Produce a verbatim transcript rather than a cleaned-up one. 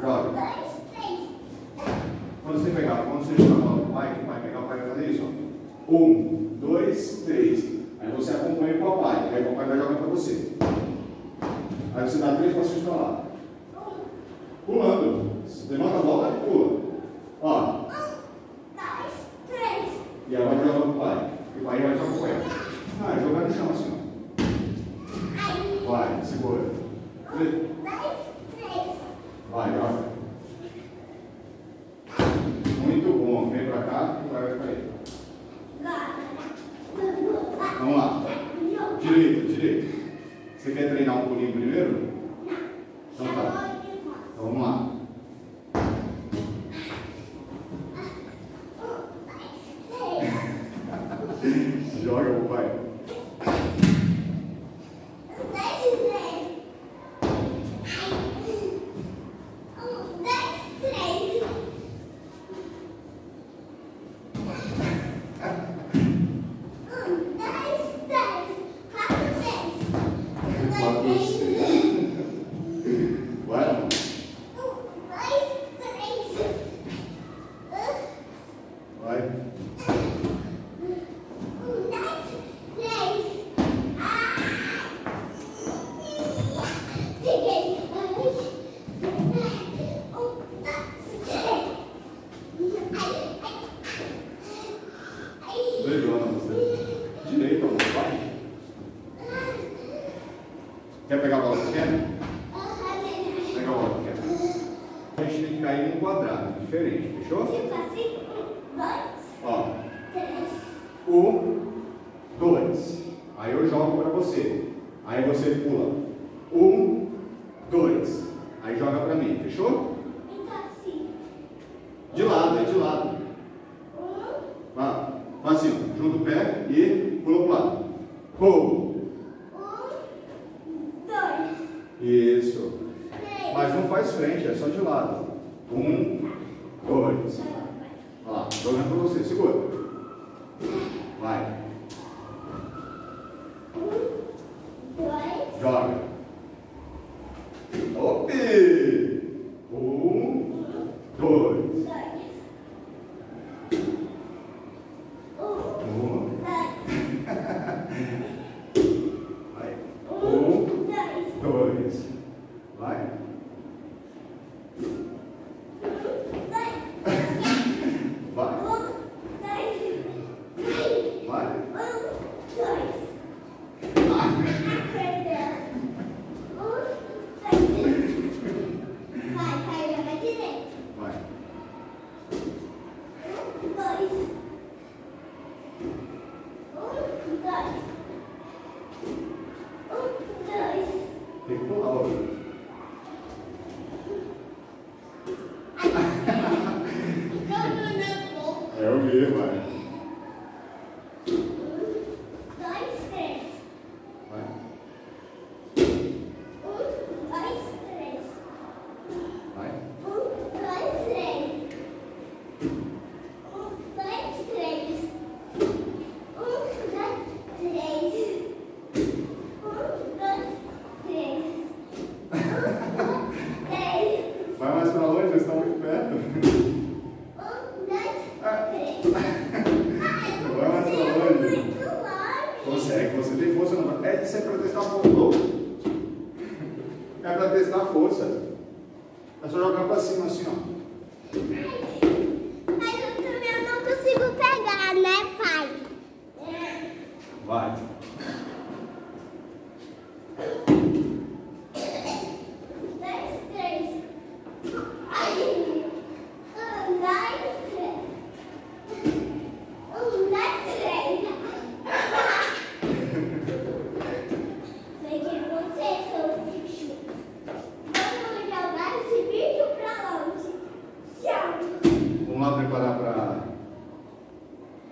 Joga. Quando você pegar, quando você jogar a bola pro pai, que o pai pegar, o pai vai fazer isso, ó. Um, dois, três. Aí você acompanha o papai. Aí o papai vai jogar pra você. Aí você dá três passinhos pra lá. Pulando. Você levanta a bola e pula. Ó. Um, dois, três. E aí vai jogar pro pai. E o pai vai te acompanhar. Ah, jogar no chão assim, ó. Vai, segura. Um, dois, três. Vai, joga. Muito bom. Vem pra cá e vai pra aí. Vamos lá. Direito, direito. Você quer treinar um pulinho primeiro? Então tá. Então vamos lá. Joga, meu pai. Quer pegar a bola pequena? Pega a bola pequena. A gente tem que cair num quadrado diferente, fechou? Tipo assim, um, dois, ó. três. Um, dois. Aí eu jogo pra você. Aí você pula. Um, dois. Aí joga pra mim, fechou? Então assim. De lado, é de lado. Um. Vá. Faz assim, junta o pé e pula pro lado. Pula. Isso. Mas não faz frente, é só de lado. Um, dois. Olha lá, jogando pra você. Segura. Vai. Um, dois. Joga. Opi! Um, dois. Um. Vai. Um, dois. Vai. Vai. Vai. Tem que pular, ó. É o V, vai. Um, dois, três. Vai. Um, dois, três. Vai. Um, dois, três. Um, dois, três. Um, dois, três. Um, dois, três. Um, três. Vai mais pra longe, eles estão muito perto. Um, dois, três. Vai mais pra longe. Consegue, você tem força não. É, isso é pra testar a força. É pra testar a força. É só jogar pra cima assim, ó. Mas eu também não consigo pegar, né, pai? Vai.